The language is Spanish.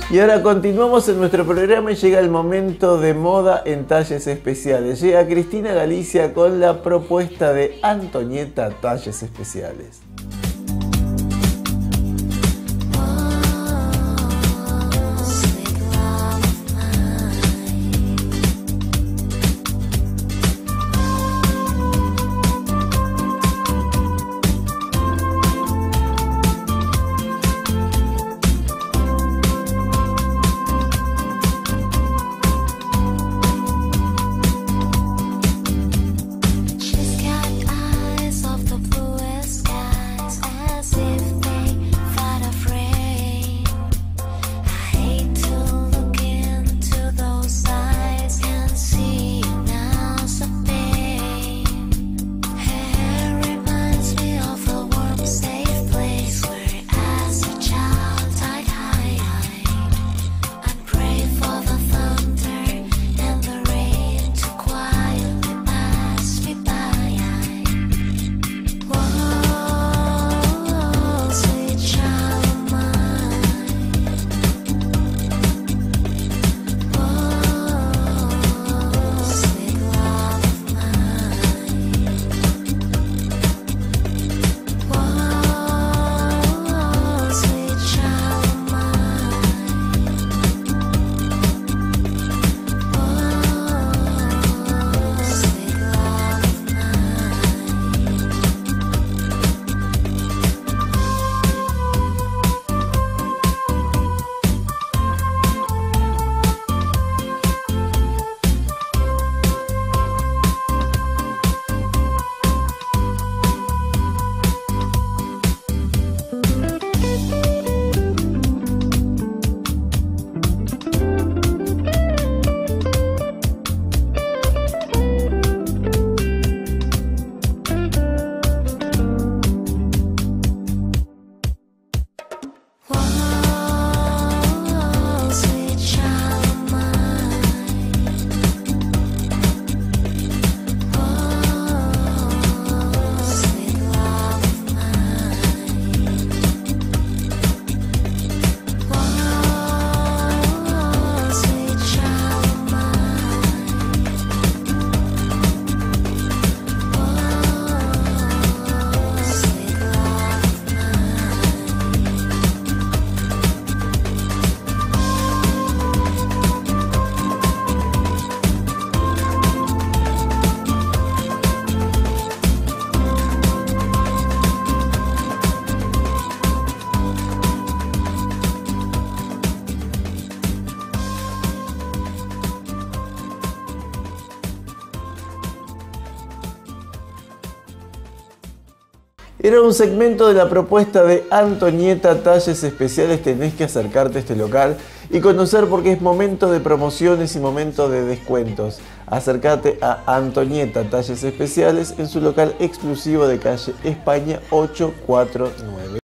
Y ahora continuamos en nuestro programa y llega el momento de moda en talles especiales. Llega Cristina Galicia con la propuesta de Antonieta Talles Especiales. Era un segmento de la propuesta de Antonieta Talles Especiales. Tenés que acercarte a este local y conocer porque es momento de promociones y momento de descuentos. Acércate a Antonieta Talles Especiales en su local exclusivo de calle España 849.